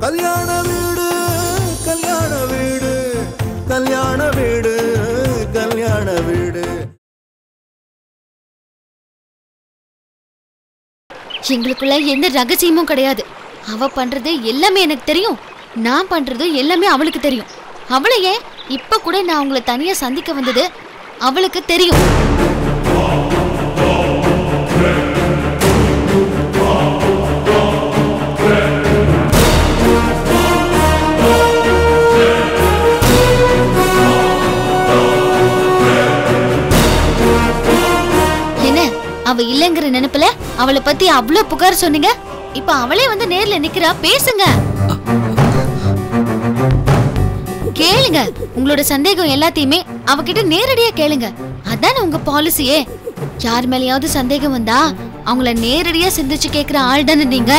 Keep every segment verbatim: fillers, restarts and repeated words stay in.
கல்யாண வீடு கல்யாண வீடு கல்யாண வீடு கல்யாண வீடு. எங்களுக்குள்ள எந்த ரகசியமும் கிடையாது. அவ பண்றது எல்லாமே எனக்கு தெரியும், நான் பண்றது எல்லாமே அவளுக்கு தெரியும். அவளையே இப்ப கூட நான் உங்களை தனியா சந்திக்க வந்தது அவளுக்கு தெரியும். என்ன அவ இல்லங்கிற நினைப்புல அவளை பத்தி அவ்வளவு புகார் சொன்னீங்க. இப்ப அவளே வந்து நேர்ல நிக்கிறா, பேசுங்க, கேளுங்க. உங்களோட சந்தேகம் எல்லாத்தையுமே அவகிட்ட நேரடியா கேளுங்க. அதான உங்க பாலிசியே. யார் மேலயாவது சந்தேகம் வந்தா அவங்கள நேரடியா சிந்திச்சு கேக்குற ஆள் தானே நீங்க.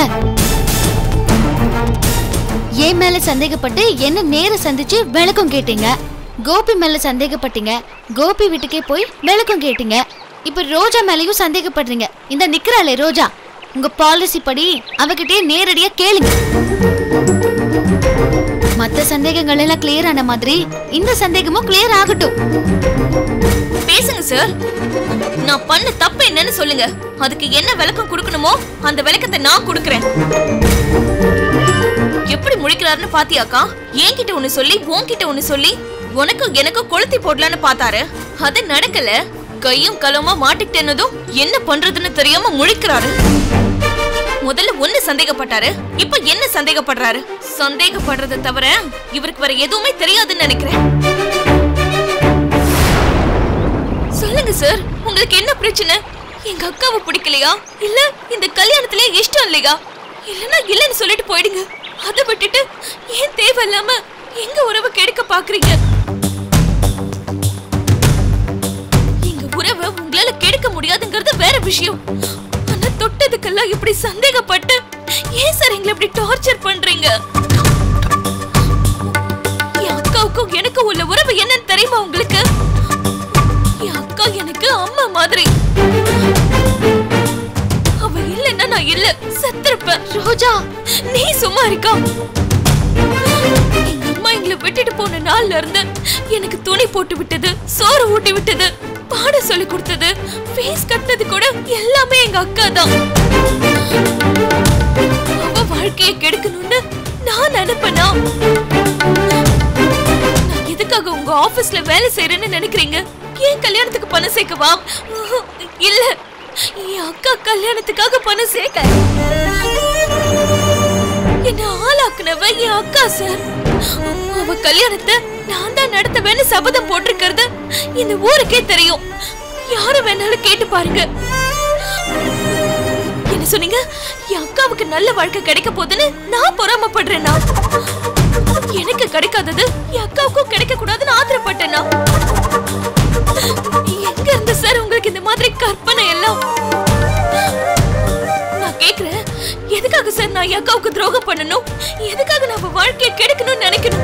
என் மேல சந்தேகப்பட்டு என்ன நேர சந்திச்சு விளக்கம் கேட்டீங்க. கோபி மேல சந்தேகப்பட்டீங்க, கோபி வீட்டுக்கே போய் விளக்கம் கேட்டீங்க. இப்ப ரோஜா மேலயும் சந்தேகப்படுறீங்க. இந்த நிக்கிறாளே ரோஜா, உங்க பாலிசி படி அவகிட்டே நேரடியா கேளுங்க. மத்த சந்தேகங்கள் எல்லாம் கிளியர் ஆன மாதிரி இந்த சந்தேகமும் கிளியர் ஆகட்டும். பேசுங்க சார். நான் பண்ண தப்பு என்னன்னு சொல்லுங்க. அதுக்கு என்ன விளக்கம் கொடுக்கணுமோ அந்த விளக்கத்தை நான் கொடுக்கறேன். எப்படி முழிக்கிறாருன்னு பாத்தியாக்கா? என்கிட்ட ஒண்ணு சொல்லி உன்கிட்ட ஒண்ணு சொல்லி உனக்கும் எனக்கும் கொளுத்தி போடலான்னு பார்த்தாரு. அது நடக்கல. கையும் களவுமா மாட்டிக்கிட்டேன்னதும் என்ன பண்றதுன்னு தெரியாம முழிக்கிறாரு. முதல்ல ஒண்ணு சந்தேகப்பட்டாரு, இப்ப என்ன சந்தேகப்படுறாரு? சந்தேகப்படுறதை தவிர இவருக்கு வேற எதுவுமே தெரியாதுன்னு நினைக்கிறேன். சொல்லுங்க சார், உங்களுக்கு என்ன பிரச்சனை? எங்க அக்காவை பிடிக்கலையா, இல்ல இந்த கல்யாணத்திலே இஷ்டம் இல்லையா? இல்லன்னா இல்லன்னு சொல்லிட்டு போயிடுங்க. அதை விட்டுட்டு ஏன் தேவையில்லாம எங்க உறவை கெடுக்க பாக்குறீங்க? எங்க உறவை உங்களால கெடுக்க முடியாதுங்கிறது வேற விஷயம். ஆனா தொட்டதுக்கெல்லாம் இப்படி சந்தேகப்பட்டு ஏன் சார் எங்களை இப்படி டார்ச்சர் பண்றீங்க? என் அக்காவுக்கும் எனக்கு உள்ள உறவு என்னன்னு தெரியுமா உங்களுக்கு? என் அக்கா எனக்கு அம்மா மாதிரி. அவ இல்லன்னா நான் இல்ல செத்துருப்பேன். ரோஜா, நீ சும்மா இருக்கா? எங்க அம்மா எங்களை விட்டுட்டு போன நாள்ல இருந்து எனக்கு துணி போட்டு விட்டது, சோறு ஊட்டி விட்டது, பாட சொல்லி கொடுத்தது, ஃபீஸ் கட்டினது கூட எல்லாமே எங்க அக்கா தான். அவ வாழ்க்கையை கெடுக்கணும்னு நான் நினைப்பேனா? நான் எதுக்காக உங்க ஆபீஸ்ல வேலை செய்யறேன்னு நினைக்கிறீங்க? ஏன் கல்யாணத்துக்கு பணம் சேர்க்கவா? இல்ல, என் அக்கா கல்யாணத்துக்காக பணம் சேர்க்க என்ன ஆளாக்குனவ என் அக்கா சார். அவ கல்யாணத்தை நான் தான் நடத்துவேன்னு சபதம் போட்டிருக்கிறது இந்த ஊருக்கே தெரியும். யாரு வேணாலும் கேட்டு பாருங்க. என்ன சொன்னீங்க? என் அக்காவுக்கு நல்ல வாழ்க்கை கிடைக்க போதுன்னு நான் பொறாமப்படுறேன்னா? எனக்கு கிடைக்காதது என் அக்காவுக்கும் கிடைக்க கூடாதுன்னு ஆத்திரப்பட்டேனா? எங்க இருந்து சார் உங்களுக்கு இந்த மாதிரி கற்பனை எல்லாம்? நான் கேக்குறேன், எதுக்காக சார் நான் என் அக்காவுக்கு துரோகம் பண்ணணும்? எதுக்காக நான் வாழ்க்கையை கெடுக்கணும்னு நினைக்கணும்?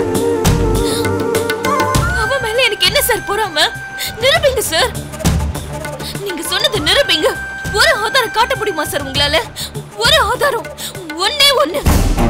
அவ மேல எனக்கு என்ன சார் பொறாம? நிரூபிங்க சார். நீங்க சொன்னது நிரூபிங்க. ஒரு ஆதாரம் காட்ட முடியுமா சார் உங்களால? ஒரு ஆதாரம், ஒன்னே ஒண்ணு.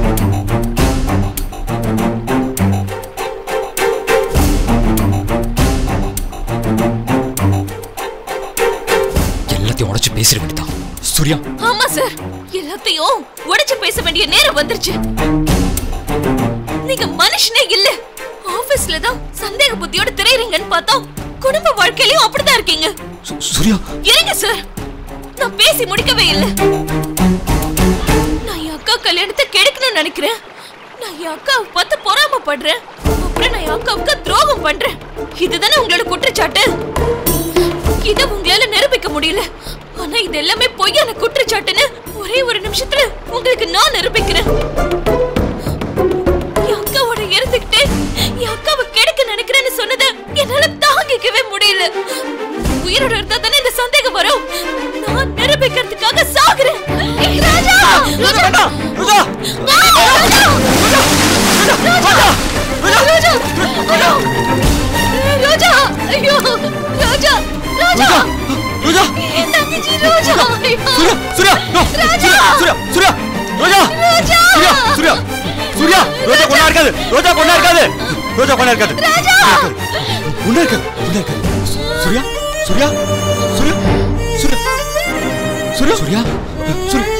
எல்லாத்தையும் உடைச்சு பேசிட வேண்டியதான் சூர்யா. ஆமா சார், எல்லாத்தையும் உடைச்சு பேச வேண்டிய நேரம் வந்துருச்சு. நீங்க மனுஷனே இல்ல. ஆபீஸ்ல தான் சந்தேக புத்தியோட திரையறீங்கன்னு பார்த்தா குடும்ப வாழ்க்கையிலயும் அப்படிதான் இருக்கீங்க. சூர்யா இருங்க சார், நான் பேசி முடிக்கவே இல்ல. நான் என் அக்கா கல்யாணத்தை கெடுக்கணும்னு நினைக்கிறேன். நான் என் அக்காவை பார்த்து பொறாமப்படுறேன். அப்புறம் நான் என் அக்காவுக்கு துரோகம் பண்றேன். இதுதானே உங்களோட குற்றச்சாட்டு? இத உங்களால நிரூபிக்க முடியல. ஆனா இது எல்லாமே பொய்யான குற்றச்சாட்டுன்னு ஒரே ஒரு நிமிஷத்துல உங்களுக்கு நான் நிரூபிக்கிறேன். என் அக்காவோட இருந்துகிட்டே என் அக்காவை கெடுக்க நினைக்கிறேன்னு சொன்னதை என்னால தாங்கிக்கவே முடியல. உயிரோட இருந்தா தானே இந்த சந்தேகம் வரும். நான் நிரூபிக்கிறதுக்காக சாகுறேன். ராஜா, ராஜா, ராஜா, ராஜா, ராஜா, ஐயோ, ராஜா, ராஜா, ரோஜா, என் தங்கச்சி ரோஜா. சூர்யா, சூர்யா, ராஜா, சூர்யா, சூர்யா, ரோஜா, ராஜா, சூர்யா, சூர்யா, சூர்யா ரோஜா கொண்டா இருக்காது ரோஜா கொண்டா இருக்காது ரோஜா கொண்டா இருக்காது கொண்டா இருக்காது கொண்டா இருக்காது சூர்யா சூர்யா சூர்யா சூர்யா சூர்யா சூர்யா சூர்யா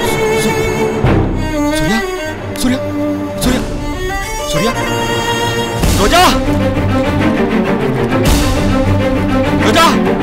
சூர்யா சூர்யா சூர்யா சூர்யா ரோஜா ரோஜா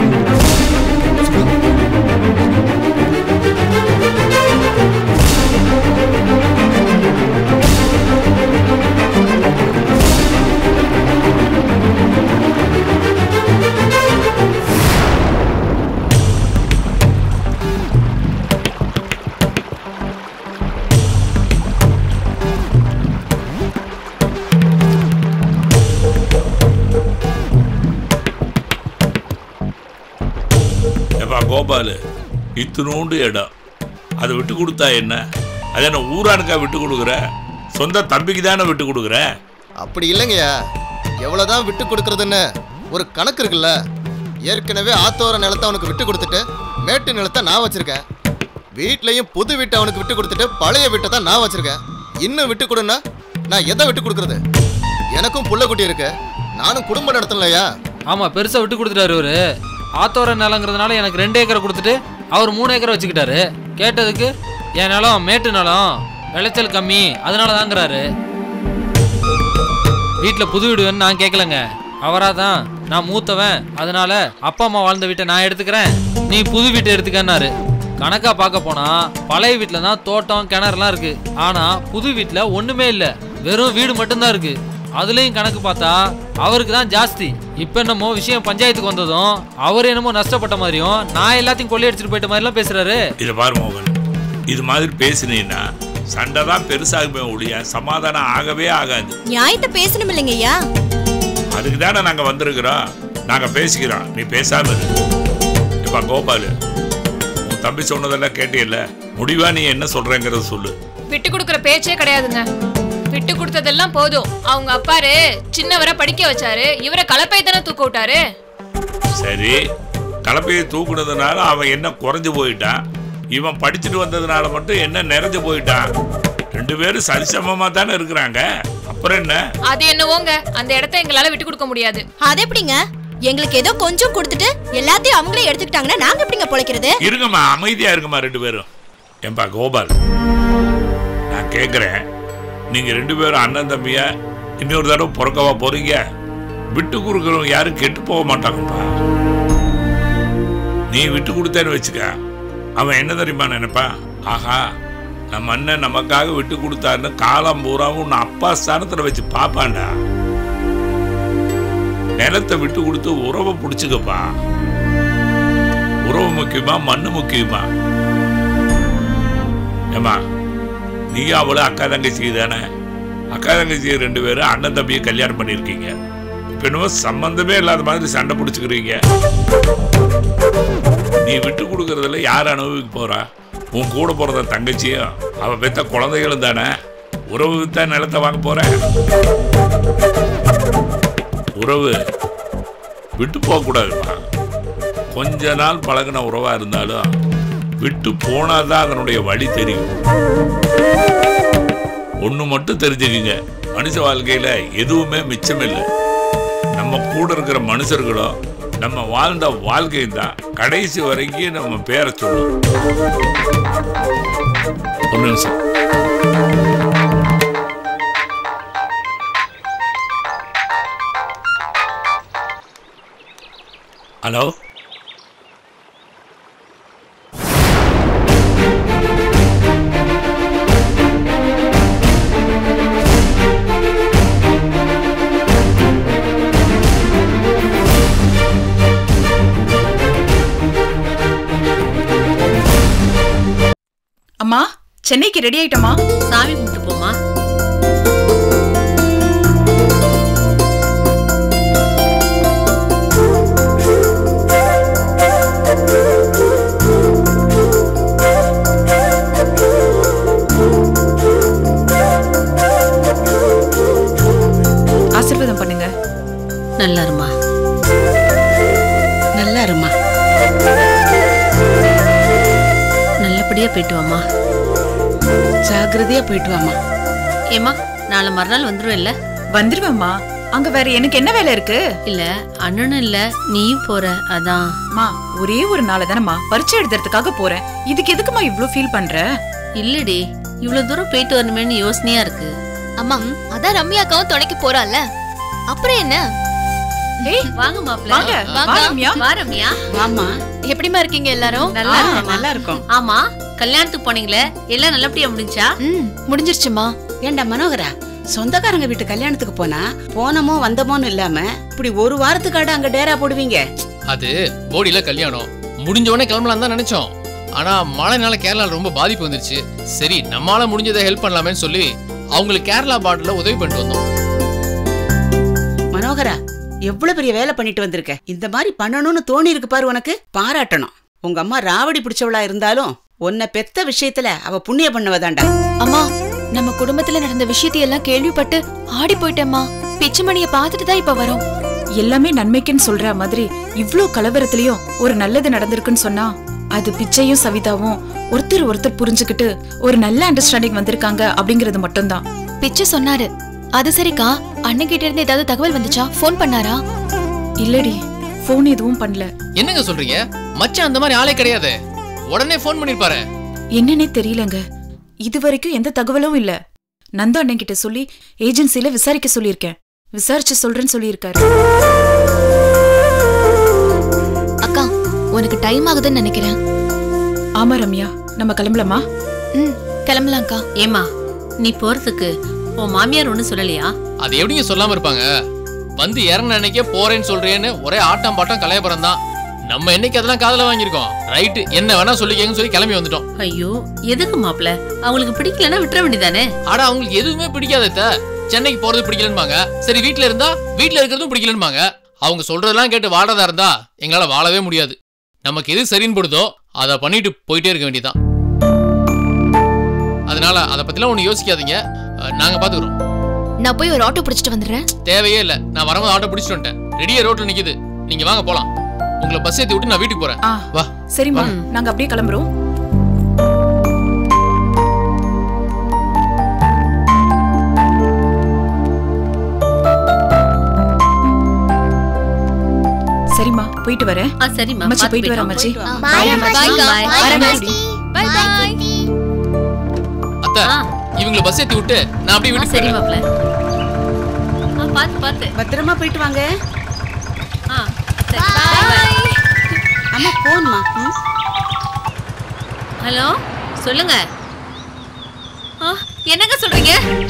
கோபாலு இத்தினோண்டு இடம் அதை விட்டு கொடுத்தா என்ன? அதை என்ன ஊரானுக்கா விட்டு கொடுக்குற? சொந்த தம்பிக்கு தானே விட்டு கொடுக்குற? அப்படி இல்லைங்கய்யா, எவ்வளவுதான் விட்டு கொடுக்கறதுன்னு ஒரு கணக்கு இருக்குல்ல. ஏற்கனவே ஆத்தோர நிலத்தை அவனுக்கு விட்டு கொடுத்துட்டு மேட்டு நிலத்தை நான் வச்சிருக்கேன். வீட்லயும் புது வீட்டை அவனுக்கு விட்டு கொடுத்துட்டு பழைய வீட்டை தான் நான் வச்சிருக்கேன். இன்னும் விட்டு கொடுன்னா நான் எதை விட்டு கொடுக்கறது? எனக்கும் புள்ள குட்டி இருக்கு, நானும் குடும்பம் நடத்தலையா? ஆமா, பெருசா விட்டு கொடுத்துட்டாரு அவரு. ஆத்தோர நிலங்கிறதுனால எனக்கு ரெண்டு ஏக்கரை கொடுத்துட்டு அவர் மூணு ஏக்கரை வச்சுக்கிட்டாரு. கேட்டதுக்கு என் நிலம் மேட்டு நிலம், விளைச்சல் கம்மி, அதனால தாங்கிறாரு. வீட்டில் புது வீடு வேணும்னு நான் கேட்கலங்க, அவரா தான் நான் மூத்தவன், அதனால அப்பா அம்மா வாழ்ந்த வீட்டை நான் எடுத்துக்கிறேன், நீ புது வீட்டை எடுத்துக்கன்னாரு. கணக்கா பார்க்க போனா பழைய வீட்டில் தான் தோட்டம் கிணறுலாம் இருக்கு, ஆனா புது வீட்டில் ஒண்ணுமே இல்லை, வெறும் வீடு மட்டும்தான் இருக்கு. அதுலயும் கணக்கு பார்த்தா அவருக்கு தான் ஜாஸ்தி. இப்ப என்னமோ விஷயம் பஞ்சாயத்துக்கு வந்ததும் அவர் என்னமோ நஷ்டப்பட்ட மாதிரியும் நான் எல்லாத்தையும் கொள்ளையடிச்சிட்டு போயிட்ட மாதிரி எல்லாம் பேசுறாரு. இத பாரு மோகன், இது மாதிரி பேசினீன்னா சண்டை தான் பெருசாகுமே ஒழிய சமாதானம் ஆகவே ஆகாது. நியாயத்தை பேசணும் இல்லைங்க ஐயா. அதுக்கு தானே நாங்க வந்திருக்கிறோம், நாங்க பேசிக்கிறோம், நீ பேசாம இரு. இப்ப கோபாலு, உன் தம்பி சொன்னதெல்லாம் கேட்டியல்ல, முடிவா நீ என்ன சொல்றேங்கிறத சொல்லு. விட்டு கொடுக்கற பேச்சே கிடையாதுங்க. விட்டு கொடுத்ததெல்லாம் போதும். அவங்க அப்பாரு சின்னவரை படிக்க வச்சாரு, இவரை கலப்பை தானே தூக்க விட்டாரு. சரி, கலப்பையை தூக்குனதுனால அவன் என்ன குறைஞ்சு போயிட்டான், இவன் படிச்சுட்டு வந்ததுனால மட்டும் என்ன நிறைஞ்சு போயிட்டான். ரெண்டு பேரும் சரிசமமா தானே இருக்கிறாங்க, அப்புறம் என்ன? அது என்னவோங்க, அந்த இடத்த எங்களால விட்டு கொடுக்க முடியாது. அது எப்படிங்க? எங்களுக்கு ஏதோ கொஞ்சம் கொடுத்துட்டு எல்லாத்தையும் அவங்களே எடுத்துக்கிட்டாங்கன்னா நாங்க எப்படிங்க பொழைக்கிறது? இருங்கம்மா, அமைதியா இருக்குமா ரெண்டு பேரும். ஏன்பா கோபால், நான் கேக்குறேன், நீங்க ரெண்டு பேரும் அண்ணன் தம்பியா இன்னொரு தடவை பிறக்கவா போறீங்க? விட்டு கொடுக்குறவங்க யாரும் கெட்டு போக மாட்டாங்கப்பா. நீ விட்டு கொடுத்தேன்னு வச்சுக்க, அவன் என்ன தெரியுமா நினைப்பான், ஆஹா நம்ம அண்ணன் நமக்காக விட்டு கொடுத்தாருன்னு காலம் பூராவும் உன்னை அப்பா ஸ்தானத்துல வச்சு பாப்பாண்டா. நிலத்தை விட்டு கொடுத்து உறவை பிடிச்சுக்கப்பா. உறவு முக்கியமா மண்ணு முக்கியமா? ஏமா, நீ அவளை அக்கா தங்கச்சி தானே, அக்கா தங்கச்சி ரெண்டு பேரும் அண்ணன் தம்பியை கல்யாணம் பண்ணியிருக்கீங்க. இப்போ என்னவோ சம்பந்தமே இல்லாத மாதிரி சண்டை பிடிச்சிக்கிறீங்க. நீ விட்டு கொடுக்கறதுல யார் அனுபவிக்க போறா? உன் கூட போறத தங்கச்சியும் அவ பெத்த குழந்தைகளும் தானே. உறவு வித்தா நிலத்தை வாங்க போற? உறவு விட்டு போக கூடாதுப்பா. கொஞ்ச நாள் பழகின உறவா இருந்தாலும் விட்டு போனாதான் அதனுடைய வழி தெரியும். ஒண்ணு மட்டும் தெரிஞ்சுக்குங்க, மனுஷ வாழ்க்கையில எதுவுமே மிச்சம் இல்லை. நம்ம கூட இருக்கிற மனுஷர்களும் நம்ம வாழ்ந்த வாழ்க்கை தான் கடைசி வரைக்கும் நம்ம பேரை சொல்லும். ஒரு நிமிஷம். ஹலோ, அம்மா, சென்னைக்கு ரெடி ஆயிட்டமா? சாமி கும்பிட்டு போமா. ஆசீர்வாதம் பண்ணுங்க. நல்லா இருமா, நல்லா இருமா, நல்லபடியா போயிட்டு வாமா, ஜாக்கிரதையா போயிட்டு வாமா. ஏமா நாளை மறுநாள் வந்துரும் இல்ல? வந்துருவேம்மா. அங்க வேற எனக்கு என்ன வேலை இருக்கு? இல்ல அண்ணனும் இல்ல நீயும் போற அதான். மா ஒரே ஒரு நாள் தானம்மா பரீட்சை எழுதுறதுக்காக போறேன். இதுக்கு எதுக்குமா இவ்ளோ ஃபீல் பண்ற? இல்லடி இவ்வளவு தூரம் போயிட்டு வரணுமேன்னு யோசனையா இருக்கு. அம்மா அதான் ரம்யாக்காவும் துணைக்கு போறாள்ல, அப்புறம் என்ன? ஏய் வாங்க மாப்ள. வாங்க வா ரம்யா. வா ரம்யா. வாமா. எப்படிமா இருக்கீங்க எல்லாரும்? நல்லா இருக்கேன். நல்லா இருக்கும். ஆமா கல்யாணத்துக்கு போனீங்களே எல்லாம் நல்லபடியா முடிஞ்சா? ம் முடிஞ்சிருச்சுமா. ஏண்டா மனோகரா, சொந்தக்காரங்க வீட்டு கல்யாணத்துக்கு போனா போனமோ வந்தமோன்னு இல்லாம இப்படி ஒரு வாரத்துக்காட அங்க டேரா போடுவீங்க? அது போடியில கல்யாணம் முடிஞ்ச உடனே கிளம்பலாம் தான் நினைச்சோம். ஆனா மழைனால கேரளால ரொம்ப பாதிப்பு வந்துருச்சு. சரி நம்மளால முடிஞ்சதை ஹெல்ப் பண்ணலாமேன்னு சொல்லி அவங்களுக்கு கேரளா பார்டர்ல உதவி பண்ணிட்டு வந்தோம். மனோகரா, எவ்வளவு பெரிய வேலை பண்ணிட்டு வந்திருக்க. இந்த மாதிரி பண்ணணும்னு தோணி இருக்கு பாரு, உனக்கு பாராட்டணும். உங்க அம்மா ராவடி பிடிச்சவளா இருந்தாலும் உன்னை பெத்த விஷயத்துல அவ புண்ணிய பண்ணவதாண்டா. அம்மா நம்ம குடும்பத்துல நடந்த விஷயத்தையெல்லாம் கேள்விப்பட்டு ஆடி போயிட்டேம்மா. பிச்சுமணிய பார்த்துட்டு தான் இப்ப வரோம். எல்லாமே நன்மைக்குன்னு சொல்ற மாதிரி இவ்ளோ கலவரத்திலயும் ஒரு நல்லது நடந்திருக்குன்னு சொன்னா அது பிச்சையும் சவிதாவும் ஒருத்தர் ஒருத்தர் புரிஞ்சுக்கிட்டு ஒரு நல்ல அண்டர்ஸ்டாண்டிங் வந்திருக்காங்க அப்படிங்கறது மட்டும்தான். பிச்சு சொன்னாரு. அது சரிக்கா, அண்ணன் கிட்ட இருந்து ஏதாவது தகவல் வந்துச்சா? போன் பண்ணாரா? இல்லடி, போன் எதுவும் பண்ணல. என்னங்க சொல்றீங்க? மச்சான் அந்த மாதிரி ஆளே கிடையாது. உடனே போன் பண்ணிருப்பாரு. என்னன்னே தெரியலங்க. இது வரைக்கும் எந்த தகவலும் இல்ல. நந்தா அண்ணன் கிட்ட சொல்லி ஏஜென்சில விசாரிக்க சொல்லியிருக்கேன். விசாரிச்சு சொல்றேன்னு சொல்லியிருக்காரு. அக்கா உனக்கு டைம் ஆகுதுன்னு நினைக்கிறேன். ஆமா ரம்யா, நம்ம கிளம்பலாமா? ம் கிளம்பலாம்க்கா. ஏமா நீ போறதுக்கு உன் மாமியார் ஒண்ணு சொல்லலையா? அது எப்படிங்க சொல்லாம இருப்பாங்க? வந்து இறங்க அன்னைக்கே போறேன்னு சொல்றேன்னு ஒரே ஆட்டம் பாட்டம் கலையபுரம் தான். நம்ம என்னைக்கு அதெல்லாம் காதல வாங்கியிருக்கோம். ரைட்டு, என்ன வேணா சொல்லிக்கங்கன்னு சொல்லி கிளம்பி வந்துட்டோம். ஐயோ எதுக்கு மாப்ள? அவங்களுக்கு பிடிக்கலன்னா விட்டுற வேண்டியதானே? ஆனா அவங்களுக்கு எதுவுமே பிடிக்காத. சென்னைக்கு போறது பிடிக்கலன்பாங்க. சரி வீட்டுல இருந்தா வீட்டுல இருக்கிறதும் பிடிக்கலன்பாங்க. அவங்க சொல்றதெல்லாம் கேட்டு வாழறதா இருந்தா எங்களால வாழவே முடியாது. நமக்கு எது சரின்னு படுதோ அதை பண்ணிட்டு போயிட்டே இருக்க வேண்டியதான். அதனால அதை பத்திலாம் ஒண்ணு யோசிக்காதீங்க, நாங்க பாத்துக்கிறோம். நான் போய் ஒரு ஆட்டோ பிடிச்சிட்டு வந்துடுறேன். தேவையே இல்ல, நான் வரும்போது ஆட்டோ பிடிச்சிட்டு வந்துட்டேன். ரெடியா ரோட்ல நிக்குது, நீங்க வாங்க போலாம். உங்களை பஸ் ஏத்தி விட்டு நான் வீட்டுக்கு போறேன். வா. சரிம்மா, நாங்க அப்படியே கிளம்புறோம். சரிம்மா, போயிட்டு வரேன். சரிம்மா, மச்சி போயிட்டு வரேன் மச்சி. அத்தை, இவங்கள பஸ் ஏத்தி விட்டு நான் அப்படியே வீட்டுக்கு போறேன். மாப்ள பாத்து பாத்து பத்திரமா போயிட்டு வாங்க. ஆ சரி பை. அம்மா போன்மா. ஹலோ சொல்லுங்க. ஆ என்னங்க சொல்றீங்க?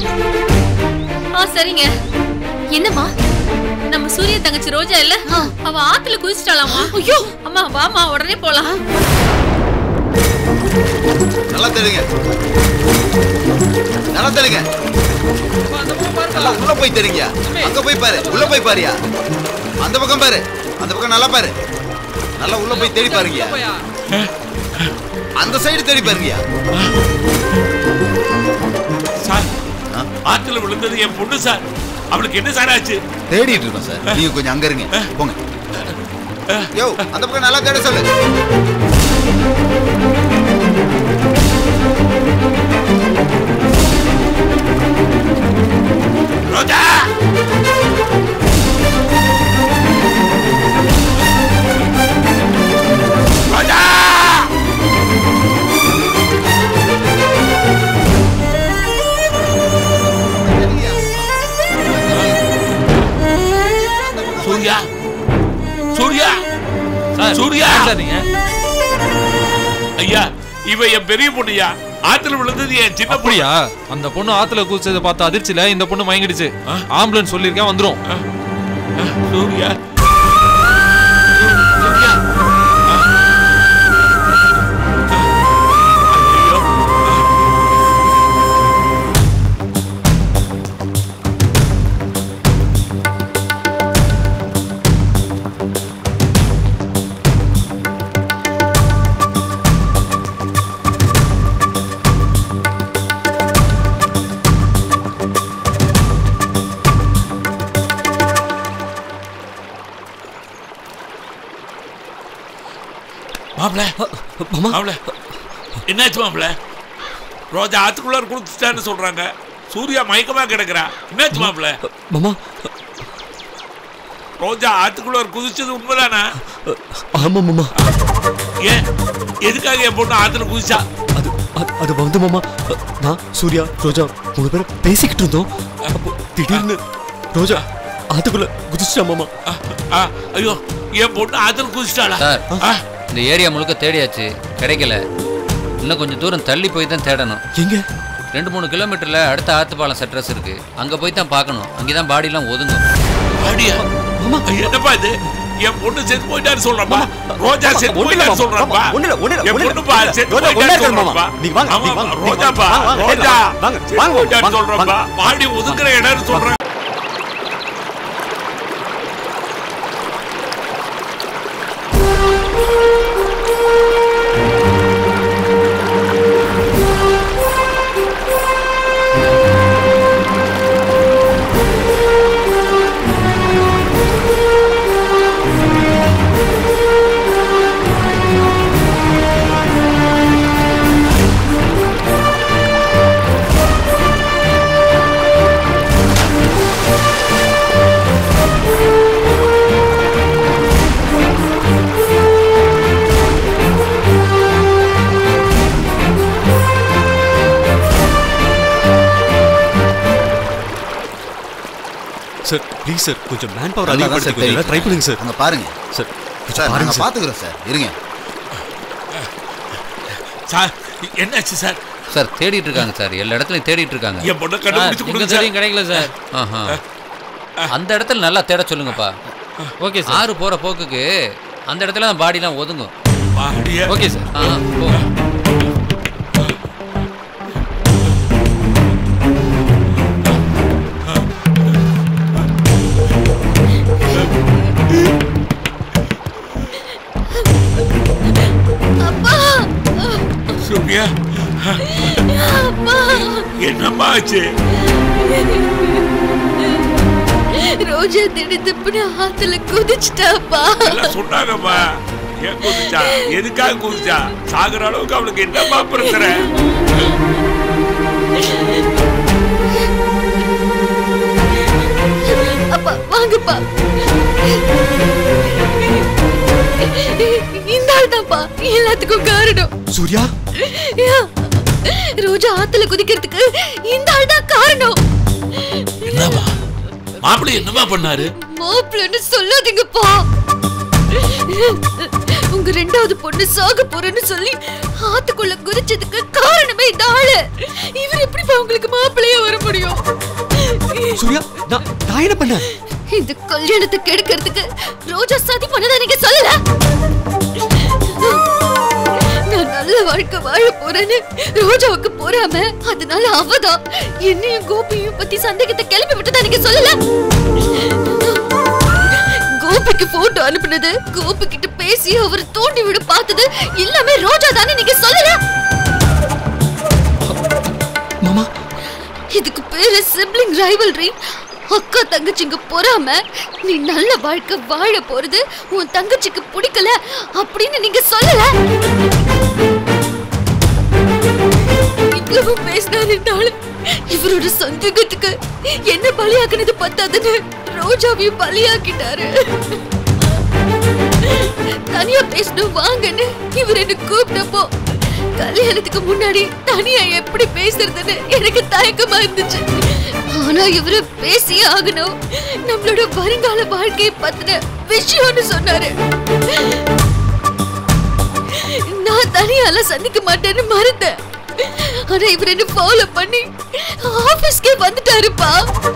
ஆ சரிங்க. என்னம்மா? நம்ம சூரிய தங்கச்சி ரோஜா இல்ல, அவ ஆத்துல குதிச்சிட்டாளாமா. ஐயோ அம்மா வாமா உடனே போலாம். நல்லா தெரியுங்க, நல்லா தெரியுங்க. நல்லா உள்ள போய் தெரியுங்க. அங்க போய் பாரு, உள்ள போய் பாருயா. அந்த பக்கம் பாரு, அந்த பக்கம் நல்லா பாரு. நல்லா உள்ள போய் தேடி பாருங்க. அந்த சைடு தேடி பாருங்க. சார் ஆத்துல விழுந்தது என் பொண்ணு சார். அவளுக்கு என்ன சார் ஆச்சு? தேடிட்டு இருக்கோம் சார். நீங்க கொஞ்சம் அங்க இருங்க, போங்க. யோ அந்த பக்கம் நல்லா தேட சொல்லு. ரோஜா ரோஜா சூர்யா சூர்யா சூர்யா ஐயா, இவ என் பெரிய பொண்ணுயா. ஆத்துல விழுந்தது என் சின்ன பொண்ணுயா. அந்த பொண்ணு ஆத்துல குதிச்சதை பார்த்து அதிர்ச்சியில இந்த பொண்ணு மயங்கிடுச்சு. ஆம்புலன்ஸ் சொல்லிருக்கேன், வந்துரும். சூர்யா மாப்ள மாப்ள என்னாச்சு மாப்ள? ரோஜா ஆத்துக்குள்ளார குளிச்சுட்டான்னு சொல்றாங்க. சூர்யா மயக்கமா கிடக்குறா. என்னாச்சு மாப்பிள்ள? மாமா ரோஜா ஆத்துக்குள்ள குதிச்சது உண்மைதானா? ஆமா மாமா. ஏன் எதுக்காக என் பொண்ணு ஆத்துல குதிச்சா? அது அது வந்து மாமா, நான் சூர்யா ரோஜா மூணு பேரும் பேசிக்கிட்டு இருந்தோம். அப்போ திடீர்னு ரோஜா ஆத்துக்குள்ள குதிச்சிட்டா மாமா. ஐயோ, என் பொண்ணு ஆத்துல குதிச்சிட்டாளா? சார், இந்த ஏரியா முழுக்க தேடியாச்சு, கிடைக்கல. இன்னும் கொஞ்சம் தூரம் தள்ளி போய் தான் தேடணும். எங்க? ரெண்டு மூணு கிலோமீட்டர்ல அடுத்த ஆத்துப்பாலம் செட்ரஸ் இருக்கு, அங்க போய் தான் பார்க்கணும். அங்கேதான் பாடி எல்லாம் ஒதுங்கும். பாடியா? என்னப்பா இது? என் பொண்ணு செத்து போயிட்டாரு சொல்றப்பா. ரோஜா செத்து போயிட்டாரு சொல்றப்பா. என் பொண்ணுப்பா செத்து போயிட்டாரு சொல்றப்பா. ஆமா ரோஜாப்பா, ரோஜா செத்து போயிட்டாரு சொல்றப்பா. பாடி ஒதுக்குற இடம்னு சொல்றேன். சார் ப்ளீஸ் சார், கொஞ்சம் மேன் பவர் அதிகப்படுத்தி ட்ரை பண்ணுங்க சார். அங்க பாருங்க சார். சார் நாங்க பாத்துக்கிறோம் சார், இருங்க சார். என்னாச்சு சார்? சார் தேடிட்டு இருக்காங்க சார், எல்லா இடத்துலயும் தேடிட்டு இருக்காங்க. என் பொண்ணை கண்டுபிடிச்சு கொடுங்க சார். கிடைக்கல சார். ஆஹா, அந்த இடத்துல நல்லா தேட சொல்லுங்கப்பா. Okay sir. ஆறு போற போக்குக்கு அந்த இடத்துல பாடிலாம் ஒதுங்கும். Okay sir. ஆ போ. சூர்யா, என்னம்மா ஆச்சு? ரோஜா திடுத்துப்புன்னு ஆத்துல குதிச்சிட்டாப்பா. சொன்னாங்கம்மா. ஏன் குதிச்சா? எதுக்காக குதிச்சா? சாகுற அளவுக்கு அவளுக்கு என்னம்மா பிரச்சனை? அப்பா வாங்கப்பா. இந்த ஆள் தான்ப்பா எல்லாத்துக்கும் காரணம். சூர்யா, ரோஜா ஆத்துல குதிக்கிறதுக்கு இந்த ஆள் தான் காரணம். என்னவா? மாப்பிள்ளை என்னமா பண்ணாரு? மாப்பிள்ளைன்னு சொல்லாதீங்கப்பா. உங்க ரெண்டாவது பொண்ணு சாக போறேன்னு சொல்லி ஆத்துக்குள்ள குதிச்சதுக்கு காரணமே இந்த ஆளு. இவர் எப்படிப்பா உங்களுக்கு மாப்பிள்ளையா வர முடியும்? சூர்யா, நான் நான் என்ன பண்ணேன்? இந்த கல்யாணத்தை கெடுக்கிறதுக்கு ரோஜா சதி பண்ணதா நீங்க சொல்லல? நான் நல்ல வாழ்க்கை வாழ போறேன்னு ரோஜாவுக்கு போறாம அதனால அவதான் என்னையும் கோபியும் பத்தி சந்தேகத்தை கிளப்பி விட்டதா நீங்க சொல்லல? கோபிக்கு போட்டோ அனுப்புனது, கோபி கிட்ட பேசி அவர் தோண்டி விட பார்த்தது எல்லாமே ரோஜா தானே நீங்க சொல்லல? மாமா, இதுக்கு பேரு சிப்லிங் ரைவல்ரி. அக்கா தங்கச்சிங்க பொறாம நீ நல்ல வாழ்க்கை வாழ போறது உன் தங்கச்சிக்கு பிடிக்கல அப்படின்னு நீங்க சொல்லல? இவ்வளவு பேசினாலும் இவரோட சந்தேகத்துக்கு என்ன பலியாக்குனது பத்தாதுன்னு ரோஜாவையும் பலியாக்கிட்டாரு. தனியா பேசணும் வாங்கன்னு இவர் என்ன கூப்பிட்டப்போ கல்யாணத்துக்கு முன்னாடி தனியா எப்படி பேசுறதுன்னு எனக்கு தயக்கமா இருந்துச்சு. ஆனா இவரு பேசியே ஆகணும், நம்மளோட வருங்கால வாழ்க்கையை பத்தின விஷயம்னு சொன்னாரு. நான் தனியால சந்திக்க மாட்டேன்னு மறுத்தேன். ஆனா இவர் என்ன ஃபாலோ பண்ணி ஆபீஸ்க்கே வந்துட்டாருப்பா.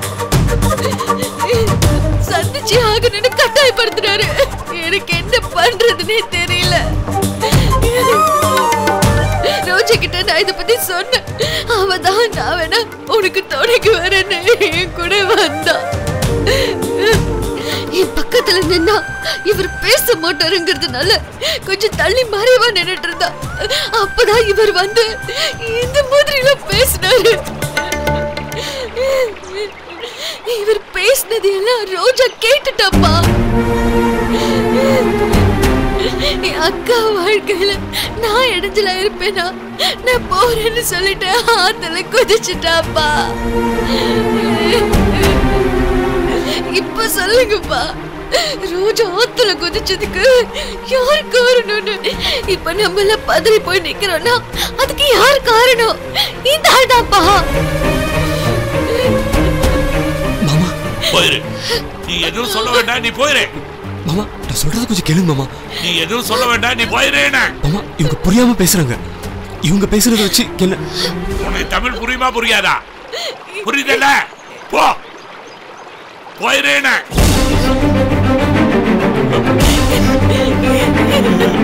சந்திச்சு ஆகணும்னு கட்டாயப்படுத்துறாரு. எனக்கு என்ன பண்றதுன்னே தெரியல. ரோஜா கிட்ட நான் இதை பத்தி சொன்னேன். அவதான் நான் வேணா உனக்கு துணைக்கு வரேன்னு என் கூட வந்தா. என் பக்கத்துல நின்னா இவர் பேச மாட்டாருங்கிறதுனால கொஞ்சம் தள்ளி மறைவா நின்னுட்டு இருந்தா. அப்பதான் இவர் வந்து இந்த மாதிரி எல்லாம் பேசினாரு. இவர் பேசினது எல்லாம் ரோஜா கேட்டுட்டாப்பா. என் அக்கா வாழ்க்கையில நான் இடைஞ்சலா இருப்பேனா? நான் போறேன்னு சொல்லிட்டு ஆத்துல குதிச்சுட்டாப்பா. இப்ப சொல்லுங்கப்பா, ரோஜா ஆத்துல குதிச்சதுக்கு யாரு காரணம்னு? இப்ப நம்மள பதறி போய் நிக்கிறோம்னா அதுக்கு யாரு காரணம்? இந்த ஆள்தான்ப்பா. மாமா போயிரு. நீ எதுவும் சொல்ல வேண்டாம், நீ போயிரு. மாமா நான் சொல்றது கொஞ்சம் கேளுங்க மாமா. நீ எதுவும் சொல்ல வேண்டாம், நீ போயிரு. மாமா இவங்க புரியாம பேசுறாங்க. இவங்க பேசுறத வச்சு என்ன? உனக்கு தமிழ் புரியுமா புரியாதா? புரியுதல்ல? போ போயிரு.